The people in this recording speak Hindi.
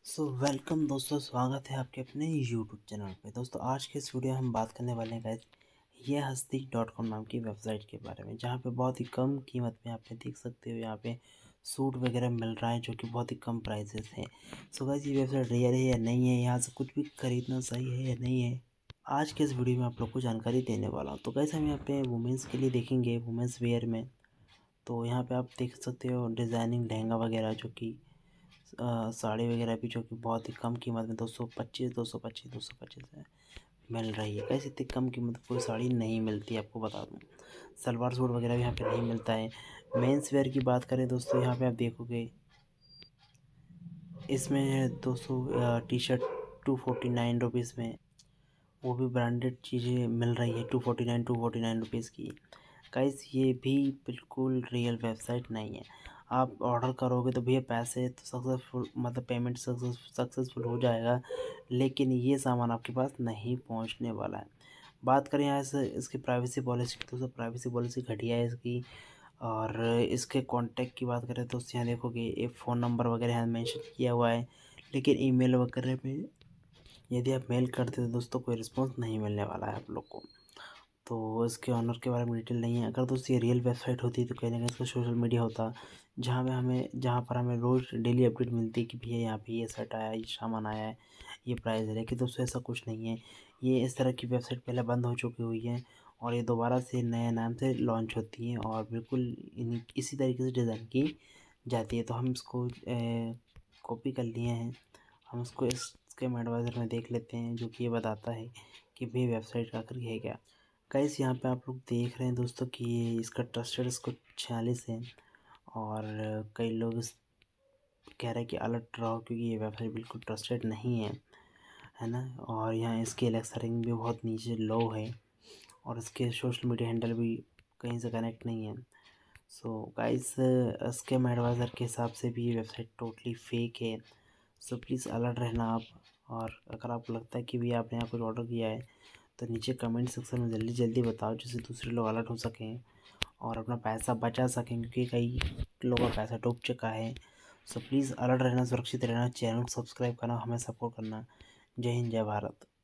वेलकम दोस्तों, स्वागत है आपके अपने यूट्यूब चैनल पे। दोस्तों आज के इस वीडियो में हम बात करने वाले हैं गाइस ये हस्ती डॉट कॉम नाम की वेबसाइट के बारे में, जहाँ पे बहुत ही कम कीमत में आप देख सकते हो यहाँ पे सूट वगैरह मिल रहा है जो कि बहुत ही कम प्राइसेस हैं। गाइस ये वेबसाइट रियल है या नहीं है, यहाँ से कुछ भी खरीदना सही है या नहीं है, आज के इस वीडियो में आप लोग को जानकारी देने वाला हूँ। तो गाइस हम यहाँ पे वुमेंस के लिए देखेंगे, वुमेंस वेयर में। तो यहाँ पे आप देख सकते हो डिज़ाइनिंग लहंगा वगैरह जो कि साड़ी वगैरह भी जो कि बहुत ही कम कीमत में 225 है मिल रही है। कैसे इतनी कम कीमत कोई साड़ी नहीं मिलती, आपको बता दूँ। सलवार सूट वगैरह भी यहाँ पे नहीं मिलता है। मेंस वेयर की बात करें दोस्तों, यहाँ पे आप देखोगे इसमें 200 टी शर्ट 249 रुपीज़ में, वो भी ब्रांडेड चीज़ें मिल रही है 249 रुपीज़ की। गाइस ये भी बिल्कुल रियल वेबसाइट नहीं है। आप ऑर्डर करोगे तो भैया पैसे तो सक्सेसफुल, मतलब पेमेंट सक्सेसफुल हो जाएगा, लेकिन ये सामान आपके पास नहीं पहुंचने वाला है। बात करें यहाँ से इसकी प्राइवेसी पॉलिसी की, तो प्राइवेसी पॉलिसी घटिया है इसकी। और इसके कॉन्टैक्ट की बात करें तो यहाँ देखोगे एक फ़ोन नंबर वगैरह यहाँ मेंशन किया हुआ है, लेकिन ईमेल वगैरह में यदि आप मेल करते हो दोस्तों कोई रिस्पॉन्स नहीं मिलने वाला है आप लोग को। तो इसके ऑनर के बारे में डिटेल नहीं है। अगर दोस्त ये रियल वेबसाइट होती तो कहीं ना कहीं इसका सोशल मीडिया होता, जहाँ पर हमें रोज़ डेली अपडेट मिलती है कि भैया यहाँ पे ये सेट आया है, ये सामान आया है, ये प्राइस है। लेकिन दोस्तों ऐसा कुछ नहीं है। ये इस तरह की वेबसाइट पहले बंद हो चुकी हुई है और ये दोबारा से नए नाम से लॉन्च होती है और बिल्कुल इसी तरीके से डिज़ाइन की जाती है। तो हम इसको कॉपी कर लिए हैं, हम इसको इसके एडवाइज़र में देख लेते हैं, जो कि ये बताता है कि भाई वेबसाइट आखिर है क्या। गाइस यहाँ पे आप लोग देख रहे हैं दोस्तों कि ये इसका ट्रस्टेड स्कोर 46 है और कई लोग इस कह रहे हैं कि अलर्ट रहो क्योंकि ये वेबसाइट बिल्कुल ट्रस्टेड नहीं है ना। और यहाँ इसकी एलेक्सा रैंक भी बहुत नीचे लो है और इसके सोशल मीडिया हैंडल भी कहीं से कनेक्ट नहीं है। गाइस स्कैम एडवाइज़र के हिसाब से भी ये वेबसाइट टोटली फेक है। प्लीज़ अलर्ट रहना आप। और अगर आपको लगता है कि भी आपने यहाँ कुछ ऑर्डर किया है तो नीचे कमेंट सेक्शन में जल्दी जल्दी बताओ, जिससे दूसरे लोग अलर्ट हो सकें और अपना पैसा बचा सकें, क्योंकि कई लोगों का पैसा डूब चुका है। प्लीज़ अलर्ट रहना, सुरक्षित रहना, चैनल को सब्सक्राइब करना, हमें सपोर्ट करना। जय हिंद, जय भारत।